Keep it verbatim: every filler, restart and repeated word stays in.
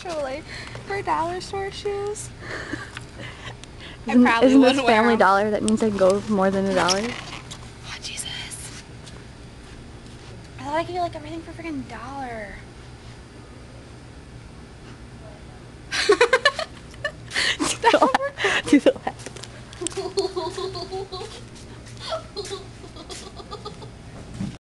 actually. For dollar store shoes. Isn't, I probably isn't this wouldn't wear Family 'em. Dollar? That means I can go for more than a dollar. Oh, Jesus. I thought I could get like everything for a freaking dollar. Do the laugh. Do the laugh.